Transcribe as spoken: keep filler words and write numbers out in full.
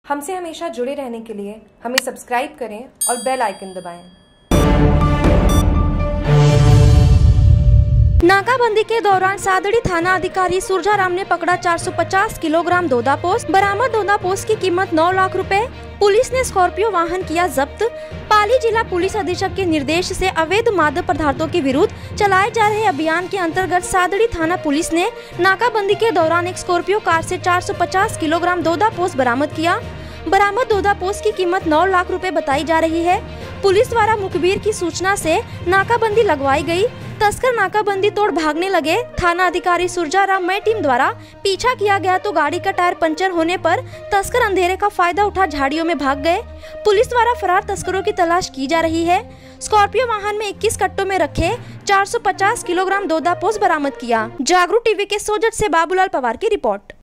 हमसे हमेशा जुड़े रहने के लिए हमें सब्सक्राइब करें और बेल आइकन दबाएं। नाकाबंदी के दौरान सादड़ी थाना अधिकारी सुरजाराम ने पकड़ा चार सौ पचास किलोग्राम दोदापोस्त। बरामद दोदापोस्त की कीमत नौ लाख रुपए। पुलिस ने स्कॉर्पियो वाहन किया जब्त। पाली जिला पुलिस अधीक्षक के निर्देश से अवैध मादक पदार्थों के विरुद्ध चलाए जा रहे अभियान के अंतर्गत सादड़ी थाना पुलिस ने नाकाबंदी के दौरान एक स्कॉर्पियो कार से चार सौ पचास किलोग्राम दोदापोस्त बरामद किया। बरामद दोदापोस्त की कीमत नौ लाख रुपए बताई जा रही है। पुलिस द्वारा मुखबिर की सूचना से नाकाबंदी लगवाई गई। तस्कर नाकाबंदी तोड़ भागने लगे। थाना अधिकारी सुरजाराम में टीम द्वारा पीछा किया गया तो गाड़ी का टायर पंचर होने पर तस्कर अंधेरे का फायदा उठा झाड़ियों में भाग गए। पुलिस द्वारा फरार तस्करों की तलाश की जा रही है। स्कॉर्पियो वाहन में इक्कीस कट्टों में रखे चार सौ पचास किलोग्राम दोदापोस्त बरामद किया। जागरूक टीवी के सोजत से बाबूलाल पवार की रिपोर्ट।